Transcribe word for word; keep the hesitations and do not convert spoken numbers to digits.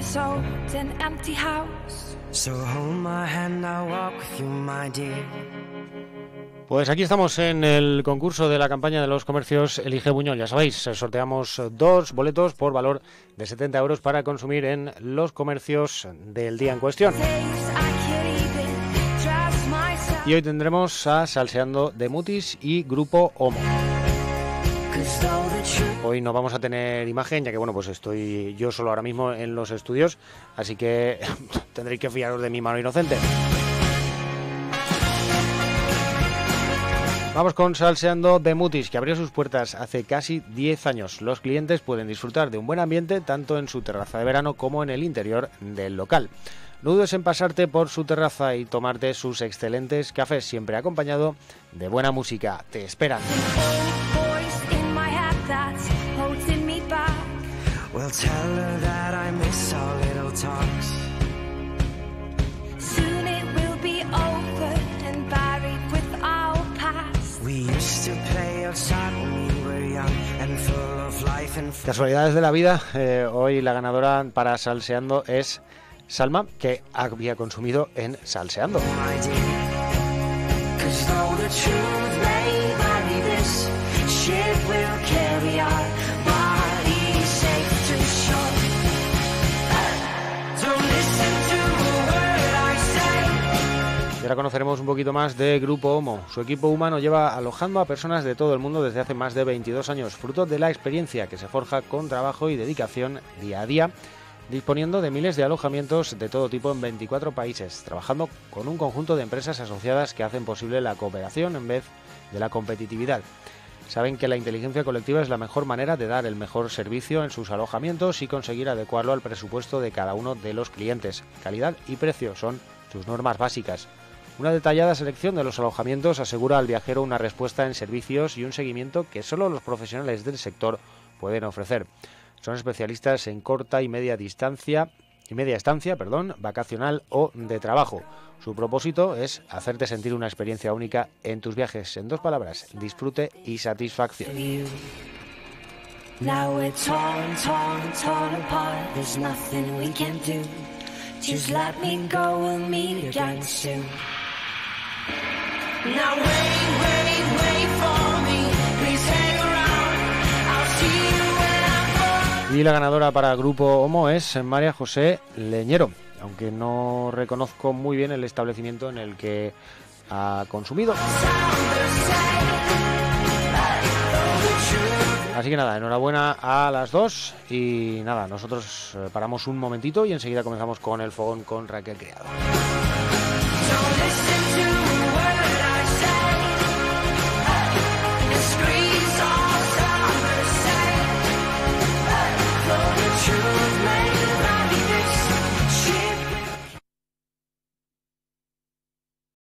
years old, an empty house. So hold my hand, I'll walk with you, my dear. Pues aquí estamos en el concurso de la campaña de los comercios Elige Buñol. Ya sabéis, sorteamos dos boletos por valor de setenta euros para consumir en los comercios del día en cuestión. Y hoy tendremos a Salseando de Mutis y Grupo Homo. Hoy no vamos a tener imagen, ya que bueno, pues estoy yo solo ahora mismo en los estudios, así que tendréis que fiaros de mi mano inocente. Vamos con Salseando de Mutis, que abrió sus puertas hace casi diez años. Los clientes pueden disfrutar de un buen ambiente tanto en su terraza de verano como en el interior del local. No dudes en pasarte por su terraza y tomarte sus excelentes cafés, siempre acompañado de buena música. Te esperan. Well, tell her that I miss our little talks. Soon it will be over and buried with our past. We used to play outside when we were young and full of life and Casualidades de la vida, eh, hoy la ganadora para Salseando es Salma, que había consumido en Salseando. Y ahora conoceremos un poquito más de Grupo Homo. Su equipo humano lleva alojando a personas de todo el mundo desde hace más de veintidós años, fruto de la experiencia que se forja con trabajo y dedicación día a día, disponiendo de miles de alojamientos de todo tipo en veinticuatro países, trabajando con un conjunto de empresas asociadas que hacen posible la cooperación en vez de la competitividad. Saben que la inteligencia colectiva es la mejor manera de dar el mejor servicio en sus alojamientos y conseguir adecuarlo al presupuesto de cada uno de los clientes. Calidad y precio son sus normas básicas. Una detallada selección de los alojamientos asegura al viajero una respuesta en servicios y un seguimiento que solo los profesionales del sector pueden ofrecer. Son especialistas en corta y media distancia y media estancia, perdón, vacacional o de trabajo. Su propósito es hacerte sentir una experiencia única en tus viajes. En dos palabras, disfrute y satisfacción. Now we're torn, torn, torn apart. There's nothing we can do. Just let me go, we'll meet again soon. now wait, wait, wait for me. Please hang around. I'll see you when I'm gone. Y la ganadora para Grupo Homo es María José Leñero, aunque no reconozco muy bien el establecimiento en el que ha consumido. Así que nada, enhorabuena a las dos y nada, nosotros paramos un momentito y enseguida comenzamos con el fogón con Raquel Criado. Don't listen to